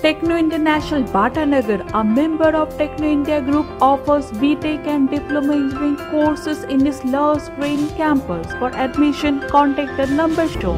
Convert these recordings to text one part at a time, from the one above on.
Techno International Bhatanagar, a member of Techno India Group, offers BTech and Diploma Engineering courses in its Lush Green campus. For admission, contact the number shown.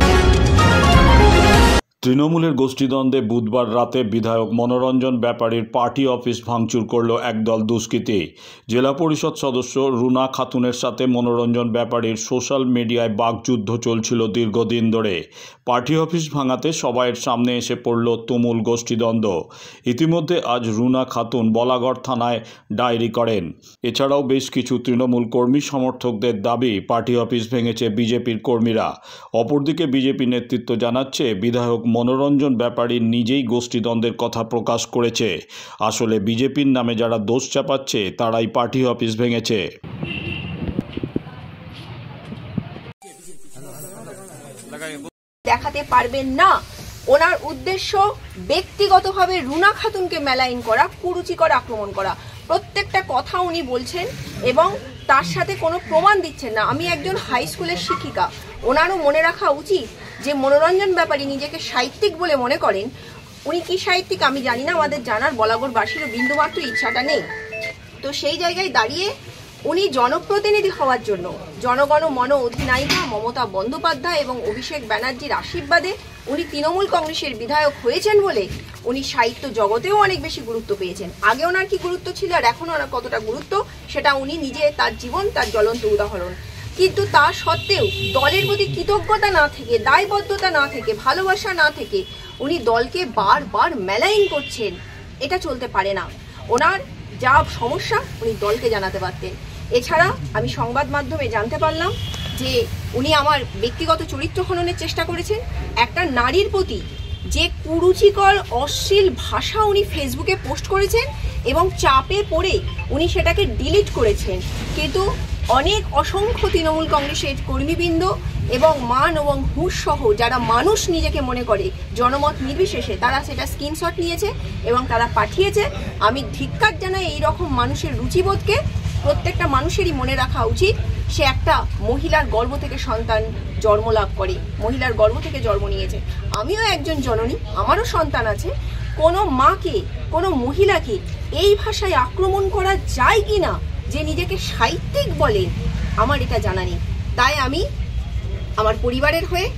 তৃণমূলের গোষ্ঠীদ্বন্দ্বে বুধবার রাতে বিধায়ক মনোরঞ্জন ব্যাপারীর party office ভাঙচুর করল একদল দুষ্কৃতী। জেলা পরিষদ সদস্য রুনা খাতুনের সাথে মনোরঞ্জন ব্যাপারীর সোশ্যাল মিডিয়ায় বাকযুদ্ধ চলছিল দীর্ঘদিন ধরে। পার্টি অফিস ভাঙাতে সবাইয়ের সামনে এসে পড়ল তুমুল গোষ্ঠীদ্বন্দ্ব। ইতিমধ্যে আজ রুনা খাতুন বলাগড় থানায় ডায়েরি করেন। এছাড়াও বেশ কিছু তৃণমূল কর্মী সমর্থকদের দাবি পার্টি অফিস ভেঙেছে বিজেপির কর্মীরা। অপরদিকে বিজেপি নেতৃত্ব জানাচ্ছে বিধায়ক মনোরঞ্জন ব্যাপারী নিজেই গোষ্ঠীদ্বন্দ্বের কথা প্রকাশ করেছে। আসলে বিজেপির নামে যারা দোষ চাপাচ্ছে তারাই পার্টি অফিস ভেঙেছে। দেখাতে পারবেন না। ওনার উদ্দেশ্য ব্যক্তিগতভাবে রুনা খাতুনকে মেলাইন করা, কুরুচিকর আক্রমণ করা। প্রত্যেকটা কথা উনি বলছেন এবং তার সাথে কোনো প্রমাণ দিচ্ছেন না। আমি একজন হাই স্কুলের শিক্ষিকা, ওনারও মনে রাখা উচিত যে মনোরঞ্জন ব্যাপারী নিজেকে সাহিত্যিক বলে মনে করেন। উনি কি সাহিত্যিক আমি জানি না, আমাদের জানার বলাগড়বাসীরও বিন্দুমাত্র ইচ্ছাটা নেই। তো সেই জায়গায় দাঁড়িয়ে উনি জনপ্রতিনিধি হওয়ার জন্য জনগণ মন অধিনায়িকা মমতা বন্দ্যোপাধ্যায় এবং অভিষেক ব্যানার্জির আশীর্বাদে উনি তৃণমূল কংগ্রেসের বিধায়ক হয়েছেন বলে উনি সাহিত্য জগতেও অনেক বেশি গুরুত্ব পেয়েছেন। আগে ওনার কি গুরুত্ব ছিল আর এখন ওনার কতটা গুরুত্ব সেটা উনি নিজে তার জীবন তার জ্বলন্ত উদাহরণ। কিন্তু তা সত্ত্বেও দলের প্রতি কৃতজ্ঞতা না থেকে, দায়বদ্ধতা না থেকে, ভালোবাসা না থেকে উনি দলকে বারবার মেলাইন করছেন। এটা চলতে পারে না। ওনার যা সমস্যা উনি দলকে জানাতে পারতেন। এছাড়া আমি সংবাদ মাধ্যমে জানতে পারলাম যে উনি আমার ব্যক্তিগত চরিত্র খননের চেষ্টা করেছেন। একটা নারীর প্রতি যে কুরুচিকর অশ্লীল ভাষা উনি ফেসবুকে পোস্ট করেছেন এবং চাপে পড়ে উনি সেটাকে ডিলিট করেছেন। কিন্তু অনেক অসংখ্য তৃণমূল কংগ্রেসের কর্মীবৃন্দ এবং মান এবং হুঁশ সহ যারা মানুষ নিজেকে মনে করে জনমত নির্বিশেষে তারা সেটা স্ক্রিনশট নিয়েছে এবং তারা পাঠিয়েছে। আমি ধিক্কার জানাই এই রকম মানুষের রুচিবোধকে। প্রত্যেকটা মানুষেরই মনে রাখা উচিত সে একটা মহিলার গর্ভ থেকে সন্তান জন্ম লাভ করে, মহিলার গর্ভ থেকে জন্ম নিয়েছে। আমিও একজন জননী, আমারও সন্তান আছে। কোনো মাকে, কোনো মহিলাকে এই ভাষায় আক্রমণ করা যায় কি না, যে নিজেকে সাহিত্যিক বলেন, আমার এটা জানা নেই। তাই আমি আমার পরিবারের হয়ে,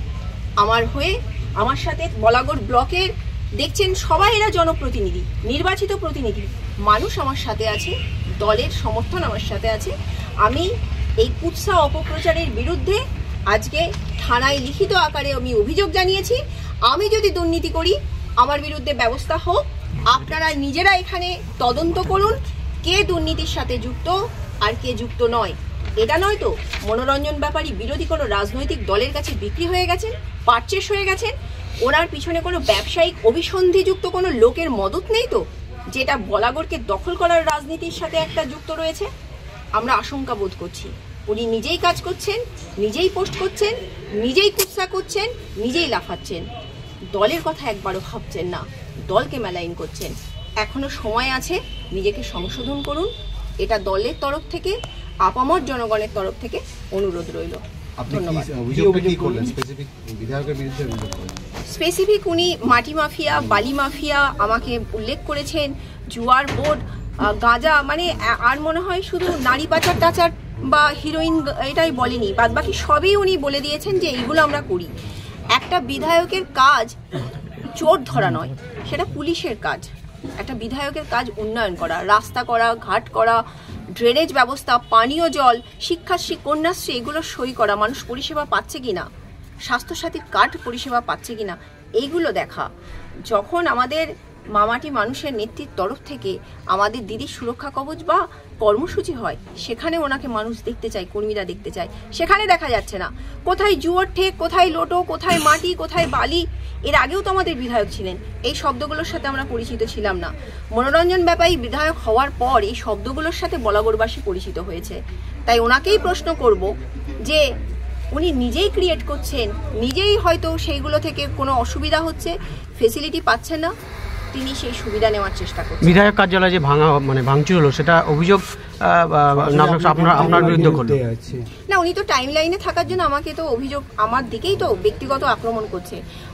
আমার সাথে বলাগড় ব্লকের দেখছেন সবাই এরা জনপ্রতিনিধি, নির্বাচিত প্রতিনিধি, মানুষ আমার সাথে আছে, দলের সমর্থন আমার সাথে আছে। আমি এই কুৎসা অপপ্রচারের বিরুদ্ধে আজকে থানায় লিখিত আকারে আমি অভিযোগ জানিয়েছি। আমি যদি দুর্নীতি করি আমার বিরুদ্ধে ব্যবস্থা হোক। আপনারা নিজেরা এখানে তদন্ত করুন কে দুর্নীতির সাথে যুক্ত আর কে যুক্ত নয়। এটা নয় তো মনোরঞ্জন ব্যাপারী বিরোধী কোনো রাজনৈতিক দলের কাছে বিক্রি হয়ে গেছেন, পারচেস হয়ে গেছেন। ওনার পিছনে কোনো ব্যবসায়িক অভিসন্ধিযুক্ত কোনো লোকের মদত নেই তো, যেটা বলাগড়কে দখল করার রাজনীতির সাথে একটা যুক্ত রয়েছে। আমরা আশঙ্কা বোধ করছি উনি নিজেই কাজ করছেন, নিজেই পোস্ট করছেন, নিজেই কুৎসা করছেন, নিজেই লাফাচ্ছেন। দলের কথা একবারও ভাবছেন না, দলকে মেলাইন করছেন। এখনো সময় আছে, নিজেকে সংশোধন করুন। এটা দলের তরফ থেকে, আপামর জনগণের তরফ থেকে অনুরোধ রইল। ধন্যবাদ। স্পেসিফিক উনি মাটি মাফিয়া, বালি মাফিয়া আমাকে উল্লেখ করেছেন, জুয়ার বোর্ড, গাঁজা, মানে আর মনে হয় শুধু নারী পাচার টাচার বা হিরোইন এটাই বলেনি, বাদ বাকি সবই উনি বলে দিয়েছেন যে এইগুলো আমরা করি। একটা বিধায়কের কাজ চোর ধরা নয়, সেটা পুলিশের কাজ। একটা বিধায়কের কাজ উন্নয়ন করা, রাস্তা করা, ঘাট করা, ড্রেনেজ ব্যবস্থা, পানীয় জল, শিক্ষাশ্রী, কন্যাশ্রী, এগুলো সই করা, মানুষ পরিষেবা পাচ্ছে কিনা, স্বাস্থ্যসাথীর কার্ড পরিষেবা পাচ্ছে কিনা, এইগুলো দেখা। যখন আমাদের মামাটি মানুষের নেতৃত্বের তরফ থেকে আমাদের দিদির সুরক্ষা কবচ বা কর্মসূচি হয়, সেখানে ওনাকে মানুষ দেখতে চায়, কর্মীরা দেখতে চায়। সেখানে দেখা যাচ্ছে না। কোথায় জুয়োর ঠেক, কোথায় লোটো, কোথায় মাটি, কোথায় বালি। এর আগেও তো আমাদের বিধায়ক ছিলেন, এই শব্দগুলোর সাথে আমরা পরিচিত ছিলাম না। মনোরঞ্জন ব্যাপারী বিধায়ক হওয়ার পর এই শব্দগুলোর সাথে বলাগড়বাসী পরিচিত হয়েছে। তাই ওনাকেই প্রশ্ন করব যে উনি নিজেই ক্রিয়েট করছেন, নিজেই হয়তো সেইগুলো থেকে কোনো অসুবিধা হচ্ছে, ফেসিলিটি পাচ্ছেন না, তিনি সেই সুবিধা নেওয়ার চেষ্টা করছেন। বিধায়ক কার্যালয় যে ভাঙচুর হলো সেটা অভিযোগ আপনার বিরুদ্ধে করতে না, উনি তো টাইম লাইনে থাকার জন্য আমাকে তো অভিযোগ আমার দিকেই তো ব্যক্তিগত আক্রমণ করছে।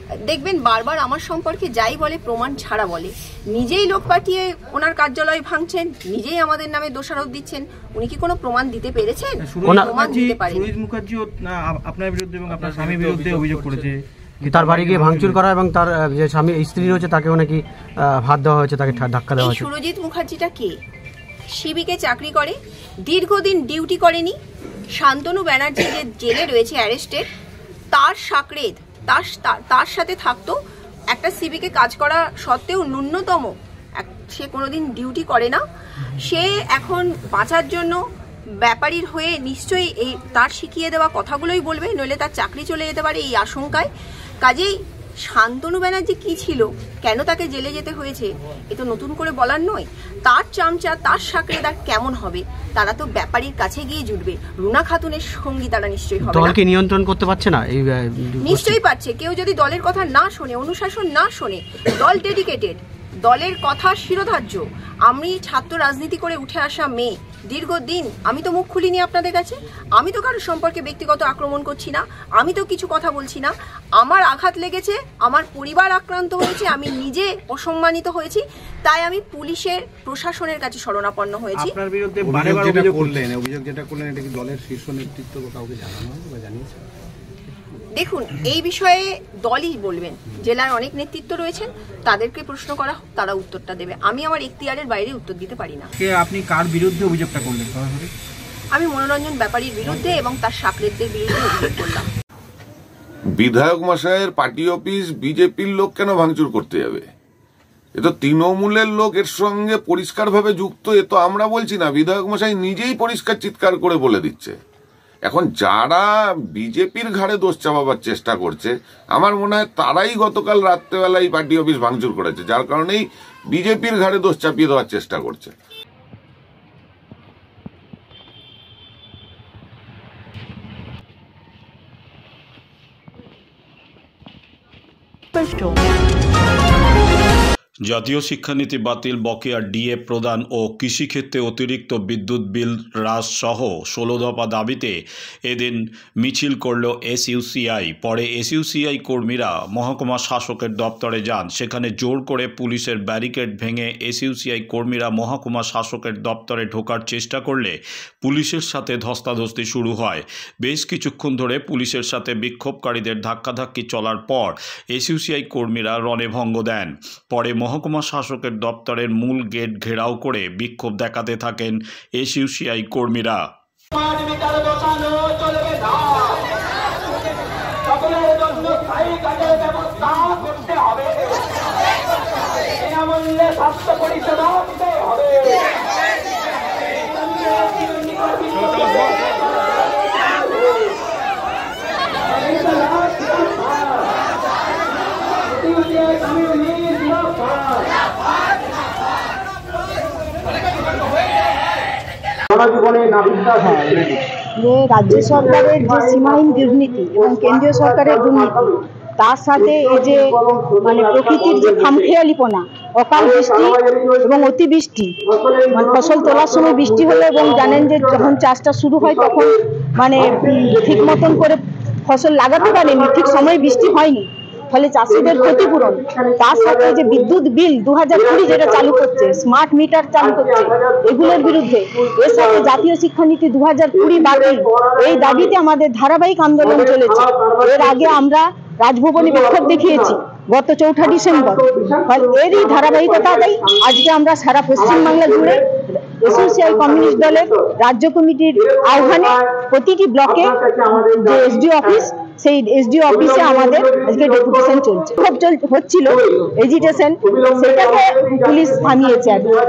দেখবেন বারবার আমার সম্পর্কে যাই বলে প্রমাণ ছাড়া বলে। নিজেই লোক পাঠিয়ে ওনার কার্যালয় ভাঙছেন, নিজেই আমাদের নামে দোষারোপ দিচ্ছেন। উনি কি কোনো প্রমাণ দিতে পেরেছেন? প্রমাণ দিতে পারেন। সুরজিৎ মুখার্জিও আপনার বিরুদ্ধে এবং আপনার স্বামীর বিরুদ্ধে অভিযোগ করেছে তার বাড়ি গিয়ে ভাঙচুর করা এবং তার যে স্বামী স্ত্রী রয়েছে তাকেও নাকি হাত দেওয়া হয়েছে, তাকে ধাক্কা দেওয়া হয়েছে। সুরজিৎ মুখার্জিটা কে? শিবিকে চাকরি করে, দীর্ঘদিন ডিউটি করেনি। শান্তনু ব্যানার্জি যে জেলে রয়েছে অ্যারেস্টেড, তার সাকরেদ তার সাথে থাকতো। একটা সিভিকে কাজ করা সত্ত্বেও ন্যূনতম সে কোনোদিন ডিউটি করে না। সে এখন বাঁচার জন্য ব্যাপারীর হয়ে নিশ্চয়ই এই তার শিখিয়ে দেওয়া কথাগুলোই বলবে, নইলে তার চাকরি চলে যেতে পারে এই আশঙ্কায়। কাজেই শান্তনু ব্যানার্জি কি ছিল, কেন তাকে জেলে যেতে হয়েছে, এ তো নতুন করে বলার নয়। তার চামচা, তার সাকরেদার কেমন হবে? তারা তো ব্যাপারীর কাছে গিয়ে জুটবে। রুনা খাতুনের সঙ্গী তারা নিশ্চয়ই হবে। দলকে নিয়ন্ত্রণ করতে পারছে না? নিশ্চয়ই পারছে। কেউ যদি দলের কথা না শোনে, অনুশাসন না শোনে, দল ডেডিকেটেড, দলের কথা শিরোধার্য। আমি ছাত্র রাজনীতি করে উঠে আসা মেয়ে, দীর্ঘদিন আমি তো মুখ খুলিনি আপনাদের কাছে। আমি তো কারোর সম্পর্কে ব্যক্তিগত আক্রমণ করছি না, আমি তো কিছু কথা বলছি না। আমার আঘাত লেগেছে, আমার পরিবার আক্রান্ত হয়েছে, আমি নিজে অসম্মানিত হয়েছি, তাই আমি পুলিশের প্রশাসনের কাছে শরণাপন্ন হয়েছি। আপনার বিরুদ্ধে অভিযোগ যেটা করলেন এটা কি দলের শীর্ষ নেতৃত্ব কাউকে জানানো বা জানিয়েছে? দেখুন, এই বিষয়ে দলই বলবেন। জেলার অনেক নেতৃত্ব রয়েছেন, তাদেরকে প্রশ্ন করা, তারা উত্তরটা দেবে। আমি আমার এখতিয়ারের বাইরে উত্তর দিতে পারি না। আপনি কার বিরুদ্ধে অভিযোগটা করলেন? আমি মনোরঞ্জন ব্যাপারীর বিরুদ্ধে এবং তার সাকরেদদের বিরুদ্ধে অভিযোগ করলাম। বিধায়ক মশাইয়ের পার্টি অফিস বিজেপির লোক কেন ভাঙচুর করতে যাবে? এ তো তৃণমূলের লোক এর সঙ্গে পরিষ্কারভাবে যুক্ত। এ তো আমরা বলছি না, বিধায়ক মশাই নিজেই পরিষ্কার চিৎকার করে বলে দিচ্ছে। এখন যারা বিজেপির ঘাড়ে দোষ চাপাবার চেষ্টা করছে, আমার মনে হয় তারাই গতকাল রাত্রেবেলায় পার্টি অফিস ভাঙচুর করেছে, যার কারণেই বিজেপির ঘাড়ে দোষ চাপিয়ে দেওয়ার চেষ্টা করছে। জাতীয় শিক্ষানীতি বাতিল, বকেয়া ডিএ প্রদান ও কৃষিক্ষেত্রে অতিরিক্ত বিদ্যুৎ বিল হ্রাস সহ 16 দফা দাবিতে এদিন মিছিল করল এসইউসিআই। পরে এসইউসিআই কর্মীরা মহকুমা শাসকের দপ্তরে যান। সেখানে জোর করে পুলিশের ব্যারিকেড ভেঙে এসইউসিআই কর্মীরা মহকুমা শাসকের দপ্তরে ঢোকার চেষ্টা করলে পুলিশের সাথে ধস্তাধস্তি শুরু হয়। বেশ কিছুক্ষণ ধরে পুলিশের সাথে বিক্ষোভকারীদের ধাক্কাধাক্কি চলার পর এসইউসিআই কর্মীরা রণভঙ্গ দেন। পরে মহকুমা শাসকের দপ্তরের মূল গেট ঘেরাও করে বিক্ষোভ দেখাতে থাকেন এসইউসিআই কর্মীরা। রাজ্য সরকারের যে সীমাহীন দুর্নীতি এবং কেন্দ্রীয় সরকারের দুর্নীতি, তার সাথে এই যে মানে প্রকৃতির যে খামখেয়ালিপনা, অকাল বৃষ্টি এবং অতিবৃষ্টি, মানে ফসল তোলার সময় বৃষ্টি হলো এবং জানেন যে যখন চাষটা শুরু হয় তখন মানে ঠিক মতন করে ফসল লাগাতে পারেনি, ঠিক সময় বৃষ্টি হয়নি, ফলে চাষিদের ক্ষতিপূরণ, তার সাথে যে বিদ্যুৎ বিল 2020 যেটা চালু করছে, স্মার্ট মিটার চালু করছে, এগুলোর বিরুদ্ধে, এর সাথে জাতীয় শিক্ষানীতি 2020 বাতিল, এই দাবিতে আমাদের ধারাবাহিক আন্দোলন চলেছে। এর আগে আমরা রাজভবনে বিক্ষোভ দেখিয়েছি গত 4 ডিসেম্বর। এরই ধারাবাহিকতাতেই আজকে আমরা সারা পশ্চিমবাংলা জুড়ে এসইউসিআই কমিউনিস্ট দলের রাজ্য কমিটির আহ্বানে প্রতিটি ব্লকে যে এসডিও অফিস, সেই এসডিও অফিসে আমাদের আজকে ডেপুটেশন চলছে, খুব হচ্ছিল এজিটেশন, সেটাকে পুলিশ থামিয়েছে।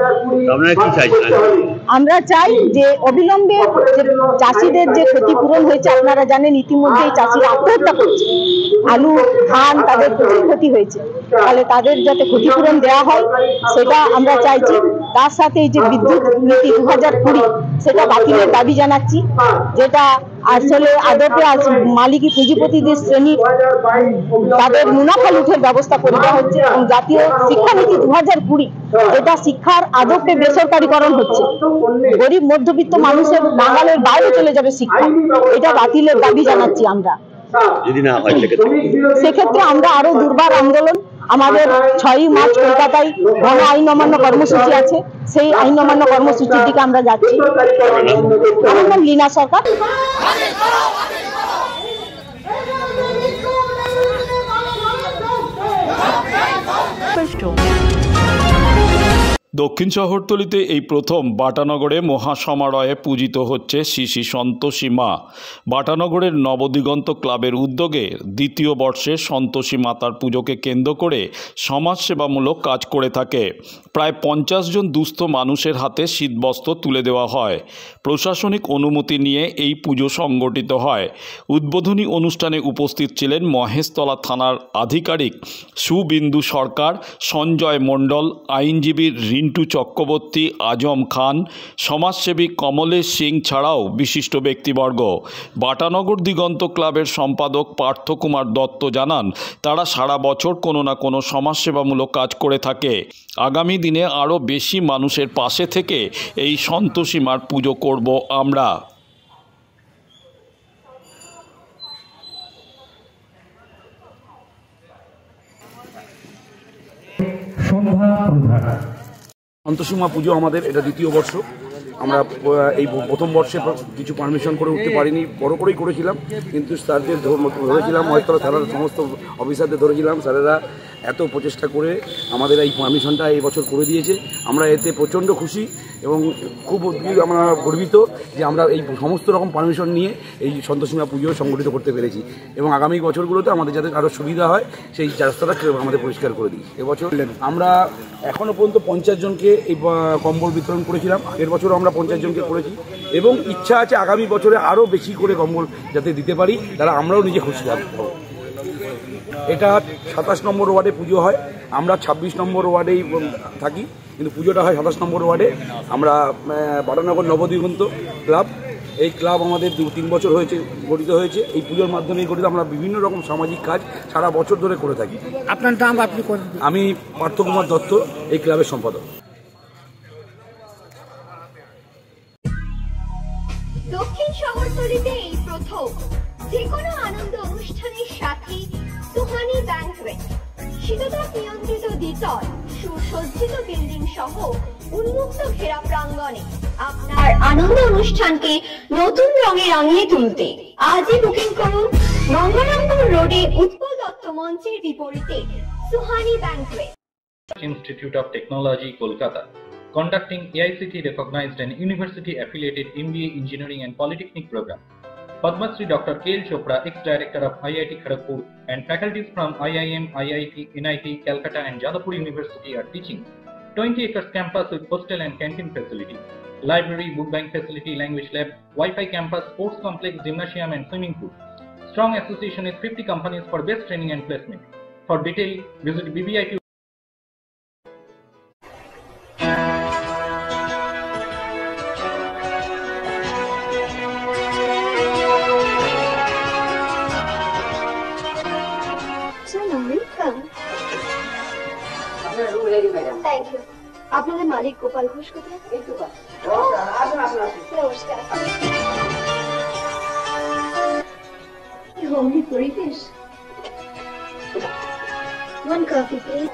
আমরা চাই যে অবিলম্বে চাষিদের যে ক্ষতিপূরণ হয়েছে, আপনারা জানেন ইতিমধ্যেই চাষিরা আত্মহত্যা করছে, আলু ধান তাদের প্রচুর ক্ষতি হয়েছে, তাহলে তাদের যাতে ক্ষতিপূরণ দেওয়া হয় সেটা আমরা চাইছি। তার সাথে এই যে বিদ্যুৎ নীতি 2020 সেটা বাতিলের দাবি জানাচ্ছি, যেটা আসলে আদতে মালিকি পুঁজিপতিদের শ্রেণী তাদের মুনাফা লুঠের ব্যবস্থা করে দেওয়া হচ্ছে, এবং জাতীয় শিক্ষানীতি 2020 যেটা শিক্ষার আদতে বেসরকারীকরণ হচ্ছে, গরিব মধ্যবিত্ত মানুষের নাগালের বাইরে চলে যাবে শিক্ষা, এটা বাতিলের দাবি জানাচ্ছি আমরা। যদি না হয় সেক্ষেত্রে আমরা আরো দুর্বার আন্দোলন, আমাদের 6ই মার্চ কলকাতায় গণ আইন অমান্য কর্মসূচি আছে, সেই আইন অমান্য কর্মসূচির দিকে আমরা যাচ্ছি। আমার নাম লীনা সরকার। দক্ষিণ শহরতলিতে এই প্রথম বাটানগরে মহাসমারোহে পূজিত হচ্ছে শ্রী শ্রী সন্তোষী মা। বাটানগরের নবদিগন্ত ক্লাবের উদ্যোগে দ্বিতীয় বর্ষে সন্তোষী মাতার পুজোকে কেন্দ্র করে সমাজসেবামূলক কাজ করে থাকে। প্রায় 50 জন দুস্থ মানুষের হাতে শীতবস্ত্র তুলে দেওয়া হয়। প্রশাসনিক অনুমতি নিয়ে এই পুজো সংগঠিত হয়। উদ্বোধনী অনুষ্ঠানে উপস্থিত ছিলেন মহেশতলা থানার আধিকারিক সুবিন্দু সরকার, সঞ্জয় মণ্ডল, আইনজীবী রিন্টু চক্রবর্তী, আজম খান, সমাজসেবী কমলেশ সিং ছাড়াও বিশিষ্ট ব্যক্তিবর্গ। বাটানগর দিগন্ত ক্লাবের সম্পাদক পার্থ কুমার দত্ত জানান, তারা সারা বছর কোনো না কোনো সমাজসেবামূলক কাজ করে থাকে। আগামী দিনে আরও বেশি মানুষের পাশে থেকে এই সন্তোষী মার পুজো করব আমরা। সন্তোষী মা পুজো আমাদের এটা দ্বিতীয় বর্ষ। আমরা এই প্রথম বর্ষে কিছু পারমিশন করে উঠতে পারিনি, বড় করেই করেছিলাম, কিন্তু স্যারদের ধরেছিলাম, মহেশতলা থানার সমস্ত অফিসারদের ধরেছিলাম। স্যারেরা এত প্রচেষ্টা করে আমাদের এই পারমিশনটা এই বছর করে দিয়েছে। আমরা এতে প্রচণ্ড খুশি এবং খুব আমরা গর্বিত যে আমরা এই সমস্ত রকম পারমিশন নিয়ে এই সন্তোষী মা পুজো সংগঠিত করতে পেরেছি এবং আগামী বছরগুলোতে আমাদের যাতে আরও সুবিধা হয় সেই রাস্তাটা আমাদের পরিষ্কার করে দিই। এবছর আমরা এখনও পর্যন্ত 50 জনকে এই কম্বল বিতরণ করেছিলাম, আগের বছরও আমরা 50 জনকে করেছি এবং ইচ্ছা আছে আগামী বছরে আরও বেশি করে কম্বল যাতে দিতে পারি, তারা আমরাও নিজে খুশি হব। এটা 27 নম্বর ওয়ার্ডে পুজো হয়, আমরা 26 নম্বর ওয়ার্ডেই থাকি, কিন্তু পুজোটা হয় 27 নম্বর ওয়ার্ডে। আমরা বাটানগর নবদিগন্ত ক্লাব, এই ক্লাব আমাদের 2-3 বছর হয়েছে গঠিত হয়েছে। এই পুজোর মাধ্যমে গঠিত আমরা বিভিন্ন রকম সামাজিক কাজ সারা বছর ধরে করে থাকি। আপনার নাম? আমি পার্থ কুমার দত্ত, এই ক্লাবের সম্পাদক। দক্ষিণ শহরতলিতে এই প্রথম যে কোনো আনন্দ অনুষ্ঠানের সাথে সুহানি ব্যাংকুয়েট, শীততাপ নিয়ন্ত্রিত দ্বিতল, সুসজ্জিত বিল্ডিং সহ উন্মুক্ত ঘেরা প্রাঙ্গণে আপনার আনন্দ অনুষ্ঠানকে নতুন রঙে রাঙিয়ে তুলতে আজই বুকিং করুন গঙ্গারামপুর রোডে উৎপল দত্ত মঞ্চের বিপরীতে Suhani banquet. Institute of Technology, Kolkata, conducting AICT recognized and university affiliated MBA Engineering and Polytechnic program. Padma Shri Dr. K.L. Chopra, ex-director of IIT Kharagpur, and faculties from IIM, IIT, NIT, Calcutta and Jadavpur University are teaching. 20 acres campus with hostel and canteen facility, library, book bank facility, language lab, Wi-Fi campus, sports complex, gymnasium and swimming pool. Strong association with 50 companies for best training and placement. For detail, visit BBIT. Thank you. আপনাদের মালিক গোপাল ঘোষ কোথায়? নমস্কার। Homely পরিবেশ। One coffee, please.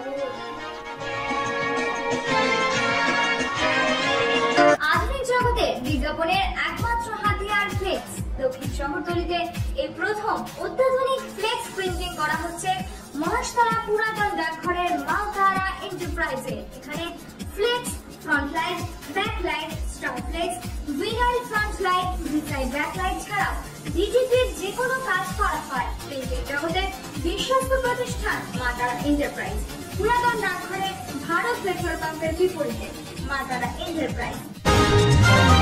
আধুনিক জগতে বিজ্ঞাপনের একমাত্র হাতিয়ার flakes. দক্ষিণ শহরতলিতে এই প্রথম অত্যাধুনিক ফ্লেক্স প্রিন্টিং করা হচ্ছে মহেশতলা পুরাতন ডাকঘরের মালতারা এন্টারপ্রাইজে। এখানে flex, front light, back light, star flex, vinyl front light, ভিসাইড ব্যাক লাইট ছাড়াও ডিজিপির যে কোনো কাজ করা হয়। প্রিন্টিং জগতের বিশ্বস্ত প্রতিষ্ঠান মালতারা এন্টারপ্রাইজ, পুরাতন ডাকঘরে ভারত পেট্রোল পাম্পের বিপরীতে মালতারা এন্টারপ্রাইজ।